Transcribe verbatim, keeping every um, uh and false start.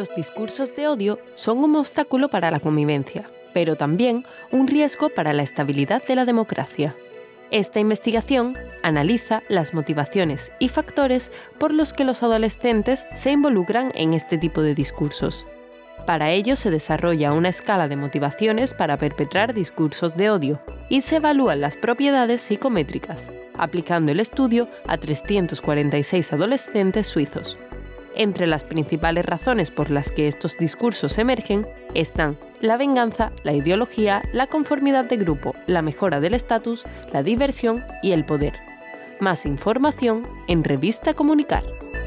Los discursos de odio son un obstáculo para la convivencia, pero también un riesgo para la estabilidad de la democracia. Esta investigación analiza las motivaciones y factores por los que los adolescentes se involucran en este tipo de discursos. Para ello se desarrolla una escala de motivaciones para perpetrar discursos de odio y se evalúan las propiedades psicométricas, aplicando el estudio a trescientos cuarenta y seis adolescentes suizos. Entre las principales razones por las que estos discursos emergen están la venganza, la ideología, la conformidad de grupo, la mejora del estatus, la diversión y el poder. Más información en Revista Comunicar.